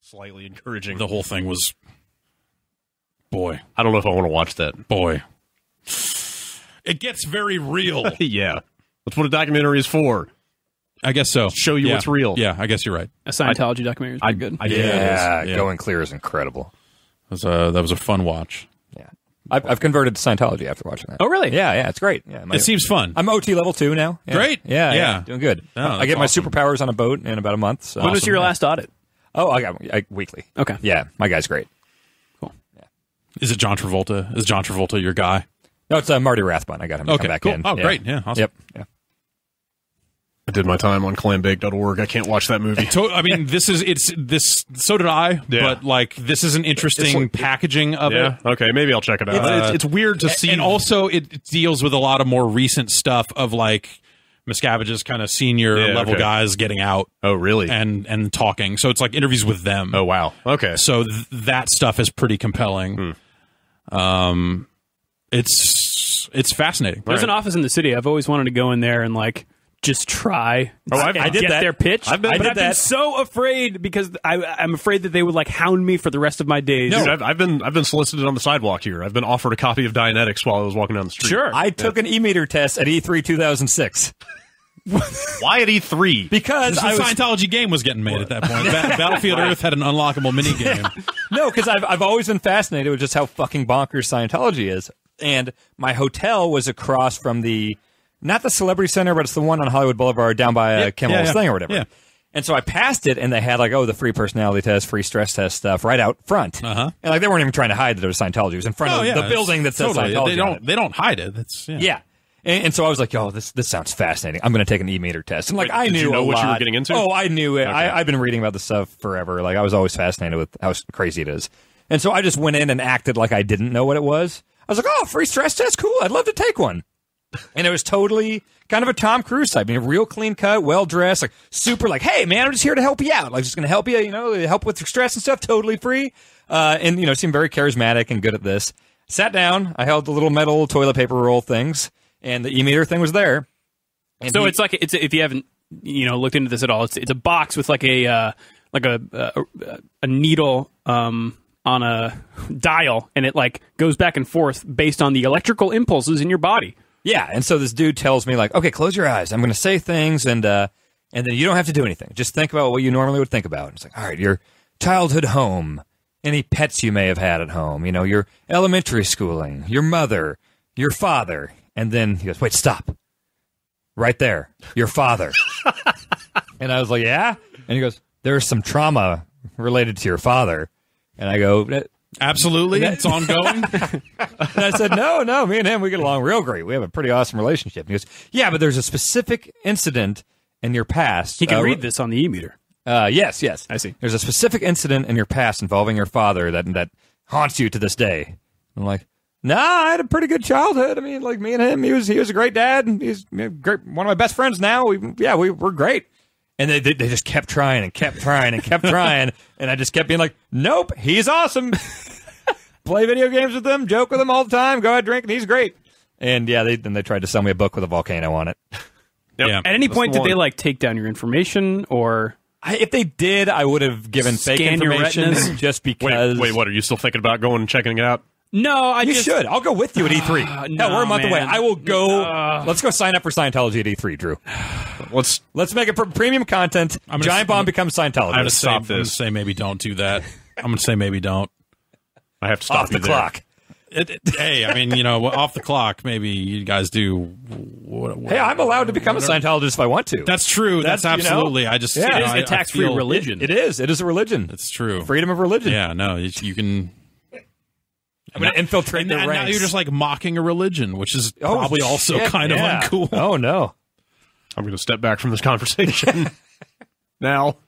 slightly encouraging. The whole thing was, boy. I don't know if I want to watch that. Boy. It gets very real. Yeah. That's what a documentary is for. I guess so. Show you what's real. Yeah, I guess you're right. A Scientology documentary is pretty good. Yeah, Yeah. Going Clear is incredible. That was a fun watch. Yeah, I've converted to Scientology after watching that. Oh, really? Yeah, it's great. Yeah, It seems fun. I'm OT level 2 now. Yeah. Great. Yeah, doing good. Oh, I that's get my awesome. superpowers on a boat in about a month. So. When was your last audit? Oh, I weekly. Okay. Yeah, my guy's great. Is it John Travolta? Is John Travolta your guy? No, it's Marty Rathbun. I got him to come back cool. in. Oh, great. Yeah, awesome. Yep. Yeah. I did my time on clambake.org. I can't watch that movie. I mean, so did I, Yeah. but like, this is an interesting packaging of it. Okay, maybe I'll check it out. It's weird to see. And also, it deals with a lot of more recent stuff of like Miscavige's kind of senior level guys getting out. Oh, really? And talking. So it's like interviews with them. Oh, wow. Okay. So that stuff is pretty compelling. It's fascinating. There's an office in the city. I've always wanted to go in there and like just try. I did that. their pitch. I've been- but I did I've been that. so afraid because I'm afraid that they would like hound me for the rest of my days. Dude, I've been solicited on the sidewalk here. I've been offered a copy of Dianetics while I was walking down the street. Sure. I took an e-meter test at E3 2006 Why at E3? because The I was Scientology game was getting made at that point. Battlefield Earth had an unlockable minigame. no, because I've always been fascinated with just how fucking bonkers Scientology is, and my hotel was across from not the Celebrity Center, but it's the one on Hollywood Boulevard down by Kimmel's thing or whatever. Yeah. And so I passed it, and they had like, the free personality test, free stress test stuff right out front. Uh-huh. And like they weren't even trying to hide that it was Scientology. It was in front of the building that says totally. Scientology. on it. They don't hide it. That's Yeah. And so I was like, this sounds fascinating. I'm going to take an e-meter test. And like, I did knew you know a what you were lot. getting into? Oh, I knew it. Okay. I've been reading about this stuff forever. Like, I was always fascinated with how crazy it is. And so I just went in and acted like I didn't know what it was. I was like, free stress test? Cool. I'd love to take one. And it was totally kind of a Tom Cruise type. I mean, real clean cut, well-dressed, like super like, hey, man, I'm just here to help you out. Like, just going to help you, help with your stress and stuff, totally free. And, seemed very charismatic and good at this. Sat down. I held the little metal toilet paper roll things, and the e-meter thing was there. And So it's like if you haven't looked into this at all, it's a box with like a needle on a dial, and it like goes back and forth based on the electrical impulses in your body. Yeah, and so this dude tells me like, okay, close your eyes. I'm going to say things, and then you don't have to do anything. Just think about what you normally would think about. And it's like, all right, your childhood home, any pets you may have had at home, your elementary schooling, your mother, your father. And then he goes, wait, stop. Right there, your father. And I was like, yeah? And he goes, there's some trauma related to your father. And I go, absolutely. It's ongoing. and I said, no, me and him, we get along real great. We have a pretty awesome relationship. And he goes, yeah, but there's a specific incident in your past. He can read this on the e-meter. Yes. I see. There's a specific incident in your past involving your father that haunts you to this day. I'm like, nah, I had a pretty good childhood. I mean, like me and him, he was a great dad, and he's great, one of my best friends now. We're great. And they just kept trying and kept trying and kept trying, and I just kept being like, nope, he's awesome. Play video games with him, joke with him all the time, go out drinking, he's great. And yeah, they tried to sell me a book with a volcano on it. Yep. Yeah. At any point, the did they one. like take down your information or? If they did, I would have given fake Scan your information retinas? just because. Wait, what? Are you still thinking about going and checking it out? No, You should. I'll go with you at E3. Hell, we're a month away. man. I will go. Let's go sign up for Scientology at E3, Drew. Let's make it premium content. Giant Bomb becomes Scientology. I'm going to stop this. say maybe don't do that. I'm going to say maybe don't. I have to stop off the you there. clock. Hey, I mean, off the clock, maybe you guys do. Hey, I'm allowed to become a Scientologist if I want to. That's true. That's absolutely. I just. Yeah. It is I a tax-free feel- religion. It is. It is a religion. It's true. Freedom of religion. Yeah, no, you can. I'm going to infiltrate And the now ranks. you're just like mocking a religion, which is probably also shit, kind of yeah. uncool. Oh, no. I'm going to step back from this conversation now.